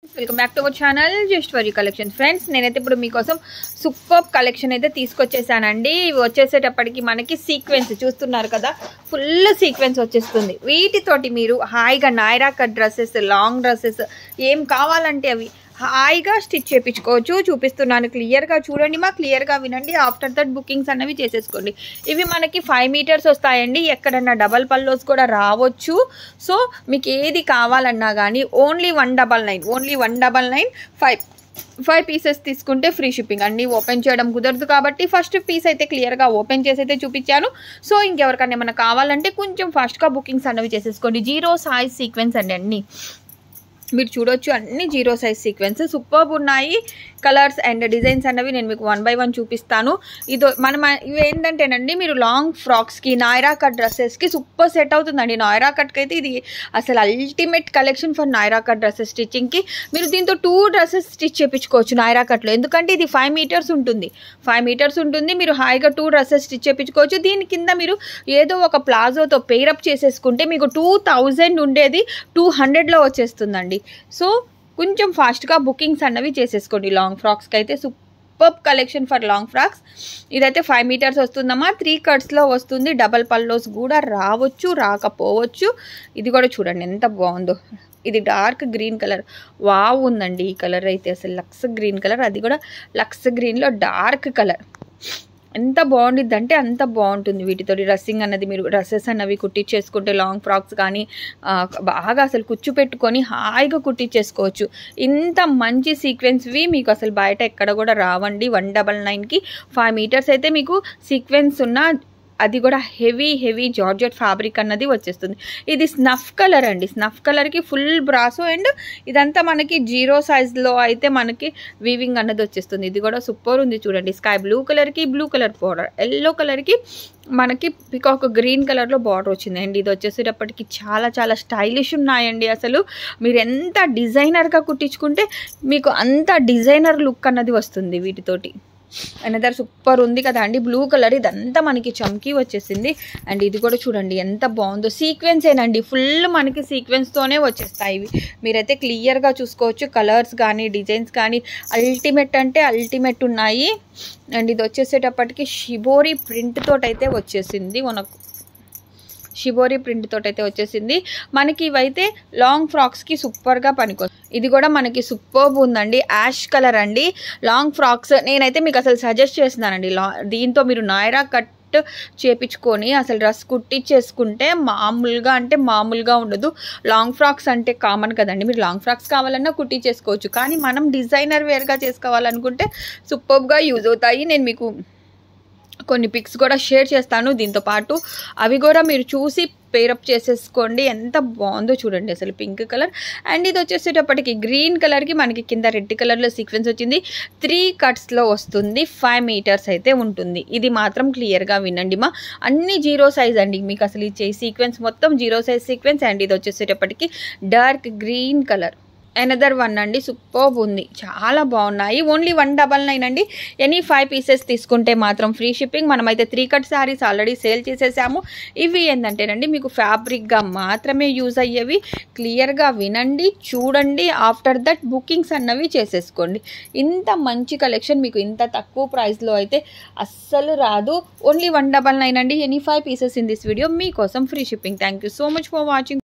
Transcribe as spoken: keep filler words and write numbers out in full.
Welcome back to our channel just for you collection friends. నేనైతే ఇప్పుడు మీకోసం super collection అయితే తీసుకొచ్చేసానండి. ఇవి వచ్చేసేటప్పటికి మనకి సీక్వెన్స్ చూస్తున్నారు కదా, ఫుల్ సీక్వెన్స్ వచ్చేస్తుంది. వీటితోటి మీరు హాయిగా Naira cut dresses, long dresses ఏం కావాలంటే అవి హాయిగా స్టిచ్ చేయించుకోవచ్చు. చూపిస్తున్నాను, క్లియర్గా చూడండి, మా క్లియర్గా వినండి. ఆఫ్టర్ దట్ బుకింగ్స్ అన్నవి చేసేసుకోండి. ఇవి మనకి ఫైవ్ మీటర్స్ వస్తాయండి. ఎక్కడన్నా డబల్ పల్లోస్ కూడా రావచ్చు. సో మీకు ఏది కావాలన్నా కానీ only one double nine only one double nine five five pieces తీసుకుంటే ఫ్రీ షిప్పింగ్. అన్నీ ఓపెన్ చేయడం కుదరదు కాబట్టి ఫస్ట్ పీస్ అయితే క్లియర్గా ఓపెన్ చేసి అయితే చూపించాను. సో ఇంకెవరికైనా ఏమైనా కావాలంటే కొంచెం ఫాస్ట్గా బుకింగ్స్ అన్నవి చేసేసుకోండి. జీరో సైజ్ సీక్వెన్స్ అండి, అన్నీ మీరు చూడొచ్చు, అన్ని జీరో సైజ్ సీక్వెన్స్ సూపర్బ్ ఉన్నాయి. కలర్స్ అండ్ డిజైన్స్ అన్నవి నేను మీకు వన్ బై వన్ చూపిస్తాను. ఇదో మనం ఇవి ఏంటంటేనండి, మీరు లాంగ్ ఫ్రాక్స్కి, నాయరా కట్ డ్రెస్సెస్కి సూపర్ సెట్ అవుతుందండి. నాయరా కట్కి అయితే ఇది అసలు ultimate collection for Naira cut dresses స్టిచ్చింగ్కి. మీరు దీంతో టూ డ్రెస్సెస్ స్టిచ్ చేయించుకోవచ్చు నాయరా కట్లో, ఎందుకంటే ఇది ఫైవ్ మీటర్స్ ఉంటుంది ఫైవ్ మీటర్స్ ఉంటుంది మీరు హాయిగా టూ డ్రెస్సెస్ స్టిచ్ చేయించుకోవచ్చు. దీని కింద మీరు ఏదో ఒక ప్లాజోతో పేరప్ చేసేసుకుంటే మీకు టూ థౌజండ్ ఉండేది టూ హండ్రెడ్లో వచ్చేస్తుందండి. సో కొంచెం ఫాస్ట్గా బుకింగ్స్ అన్నవి చేసేసుకోండి. లాంగ్ ఫ్రాక్స్కి అయితే super collection for long frocks. ఇదైతే ఫైవ్ మీటర్స్ వస్తుందమ్మా, త్రీ కట్స్లో వస్తుంది. డబల్ పల్లోస్ కూడా రావచ్చు, రాకపోవచ్చు. ఇది కూడా చూడండి ఎంత బాగుందో. ఇది డార్క్ గ్రీన్ కలర్, వావ్ ఉందండి ఈ కలర్ అయితే, అసలు లక్స్ గ్రీన్ కలర్, అది కూడా లక్స్ గ్రీన్లో డార్క్ కలర్. ఎంత బాగుండిద్ది అంటే అంత బాగుంటుంది. వీటితో డ్రెస్సింగ్ అన్నది, మీరు డ్రెస్సెస్ అన్నవి కుట్టించేసుకుంటే లాంగ్ ఫ్రాక్స్ కానీ బాగా అసలు కుచ్చు పెట్టుకొని హాయిగా కుట్టించేసుకోవచ్చు. ఇంత మంచి సీక్వెన్స్వి మీకు అసలు బయట ఎక్కడ కూడా రావండి. వన్ డబల్ నైన్కి ఫైవ్ మీటర్స్ అయితే మీకు సీక్వెన్స్ ఉన్న, అది కూడా హెవీ హెవీ జార్జెట్ ఫ్యాబ్రిక్ అన్నది వచ్చేస్తుంది. ఇది స్నఫ్ కలర్ అండి, స్నఫ్ కలర్కి ఫుల్ బ్రాసో అండ్ ఇదంతా మనకి జీరో సైజ్లో అయితే మనకి వీవింగ్ అన్నది వచ్చేస్తుంది. ఇది కూడా సూపర్ ఉంది చూడండి. స్కై బ్లూ కలర్కి బ్లూ కలర్ బార్డర్, ఎల్లో కలర్కి మనకి పికాక్ గ్రీన్ కలర్లో బార్డర్ వచ్చింది అండి. ఇది వచ్చేసేటప్పటికి చాలా చాలా స్టైలిష్ ఉన్నాయండి. అసలు మీరు ఎంత డిజైనర్గా కుట్టించుకుంటే మీకు అంత డిజైనర్ లుక్ అన్నది వస్తుంది వీటితోటి. అనదర్ సూపర్ ఉంది కదా అండి, బ్లూ కలర్, ఇదంతా మనకి చమ్కీ వచ్చేసింది. అండ్ ఇది కూడా చూడండి ఎంత బాగుందో. సీక్వెన్స్ ఏనండి, ఫుల్ మనకి సీక్వెన్స్తోనే వచ్చేస్తాయి ఇవి. మీరైతే క్లియర్గా చూసుకోవచ్చు. కలర్స్ కానీ డిజైన్స్ కానీ అల్టిమేట్ అంటే అల్టిమేట్ ఉన్నాయి. అండ్ ఇది వచ్చేసేటప్పటికి షిబోరి ప్రింట్ తోటైతే వచ్చేసింది, మనకు షిబోరి ప్రింట్ తోటి అయితే వచ్చేసింది. మనకి ఇవైతే లాంగ్ ఫ్రాక్స్కి సూపర్గా పనికొస్తుంది. ఇది కూడా మనకి సూపర్బ్ ఉందండి, యాష్ కలర్ అండి. లాంగ్ ఫ్రాక్స్ నేనైతే మీకు అసలు సజెస్ట్ చేస్తున్నానండి. లా దీంతో మీరు నాయరా కట్ చేపించుకొని అసలు డ్రెస్ కుట్టించేసుకుంటే మామూలుగా అంటే మామూలుగా ఉండదు. లాంగ్ ఫ్రాక్స్ అంటే కామన్ కదండి, మీరు లాంగ్ ఫ్రాక్స్ కావాలన్నా కుట్టించేసుకోవచ్చు. కానీ మనం డిజైనర్ వేర్గా చేసుకోవాలనుకుంటే సూపర్గా యూజ్ అవుతాయి. నేను మీకు కొన్ని పిక్స్ కూడా షేర్ చేస్తాను దీంతో పాటు, అవి కూడా మీరు చూసి పేరప్ చేసేసుకోండి. ఎంత బాగుందో చూడండి అసలు, పింక్ కలర్. అండ్ ఇది వచ్చేసేటప్పటికి గ్రీన్ కలర్కి మనకి కింద రెడ్ కలర్లో సీక్వెన్స్ వచ్చింది. త్రీ కట్స్లో వస్తుంది, ఫైవ్ మీటర్స్ అయితే ఉంటుంది. ఇది మాత్రం క్లియర్గా వినండి మా, అన్ని జీరో సైజ్ అండి. మీకు అసలు ఇచ్చే సీక్వెన్స్ మొత్తం జీరో సైజ్ సీక్వెన్స్. అండ్ ఇది వచ్చేసేటప్పటికి dark green colour. Another one అండి, సూపర్బ్ ఉంది, చాలా బాగున్నాయి. ఓన్లీ వన్ డబల్ నైన్ అండి. ఎనీ ఫైవ్ పీసెస్ తీసుకుంటే మాత్రం ఫ్రీ షిప్పింగ్. మనమైతే three cut sarees already sale చేసేసాము. ఇవి ఏంటంటేనండి మీకు ఫ్యాబ్రిక్గా మాత్రమే యూజ్ అయ్యేవి. క్లియర్గా వినండి, చూడండి. ఆఫ్టర్ దట్ బుకింగ్స్ అన్నవి చేసేసుకోండి. ఇంత మంచి కలెక్షన్ మీకు ఇంత తక్కువ ప్రైస్లో అయితే అస్సలు రాదు. ఓన్లీ వన్ డబల్ నైన్ అండి. Any five pieces in this video మీకోసం free shipping. Thank you so much for watching.